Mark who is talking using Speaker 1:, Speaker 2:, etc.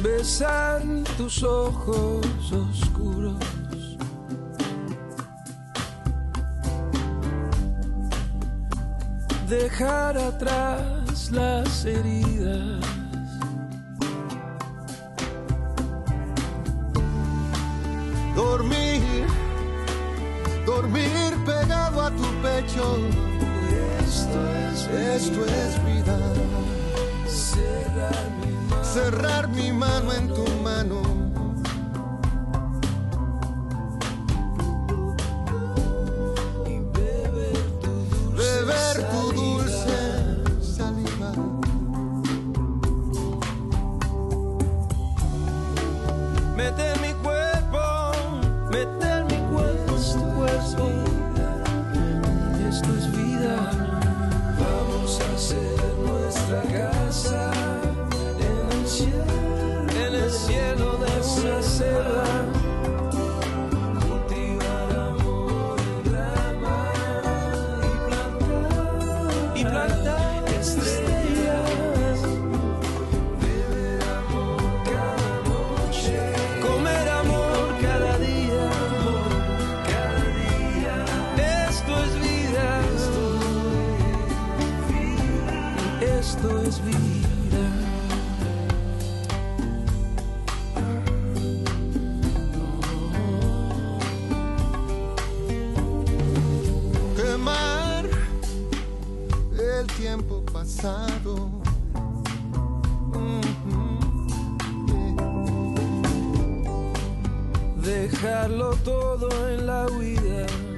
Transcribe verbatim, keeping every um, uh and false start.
Speaker 1: besar tus ojos oscuros, dejar atrás las heridas,
Speaker 2: dormir, dormir pegado a tu pecho.
Speaker 1: Esto es,
Speaker 2: esto es vida.
Speaker 1: Cerrar mi mano,
Speaker 2: cerrar mi mano en tu mano.
Speaker 1: Y beber tu dulce,
Speaker 2: beber tu
Speaker 1: saliva.
Speaker 2: dulce saliva.
Speaker 1: Mete en mi cuerpo, mete en mi cuerpo, es tu cuerpo. Esto es vida. Vamos a hacer nuestra casa en el cielo, en el cielo de una selva. Cultivar amor en rama y plantar, y plantar estrellas. Beber amor cada noche, comer amor cada día, cada día. Esto es vida. Esto es vida.
Speaker 2: Quemar el tiempo pasado.
Speaker 1: Dejarlo todo en la huida.